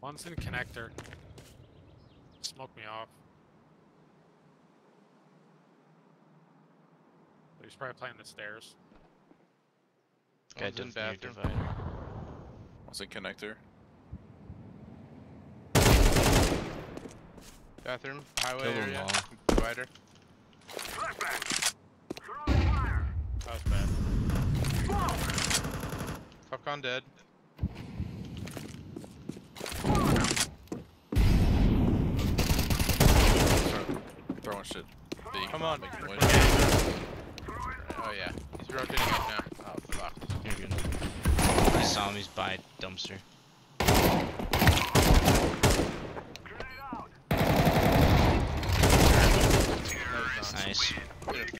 One's in connector. Smoke me off. He's probably playing the stairs. Guy One's in definitely bathroom. divider. What's a connector? Bathroom, highway Kill 'em area, all. divider. That was bad. Popcorn dead. Throwing shit. B. Come on. Making way. Oh yeah, he's rotating up now. Oh fuck. You're good. I saw him, he's by dumpster. That was not- Nice.